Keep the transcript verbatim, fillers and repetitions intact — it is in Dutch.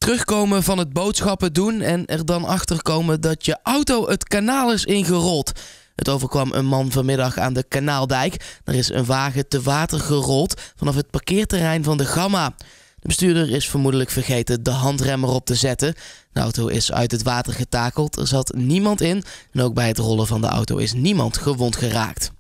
terugkomen van het boodschappen doen en er dan achter komen dat je auto het kanaal is ingerold. Het overkwam een man vanmiddag aan de Kanaaldijk. Er is een wagen te water gerold vanaf het parkeerterrein van de Gamma. De bestuurder is vermoedelijk vergeten de handrem erop te zetten. De auto is uit het water getakeld, er zat niemand in en ook bij het rollen van de auto is niemand gewond geraakt.